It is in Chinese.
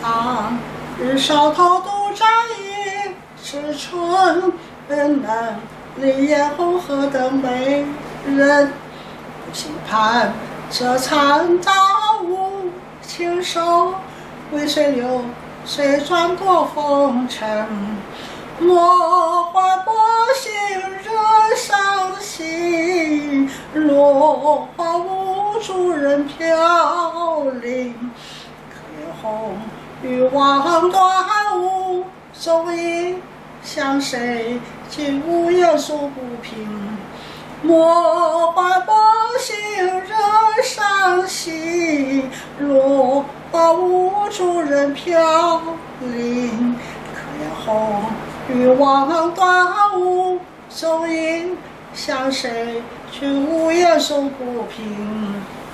长日烧陶都沾衣，是春能立艳红荷的美人。不轻盼这残朝无情手，为谁流水转多风尘？莫怀薄幸惹伤心，落花无主人飘零。可怜红玉望断无踪影，向谁尽无言诉不平？莫怀薄幸惹伤心，落花无主人飘零。可怜红玉望断无踪影，向谁去无言诉不平？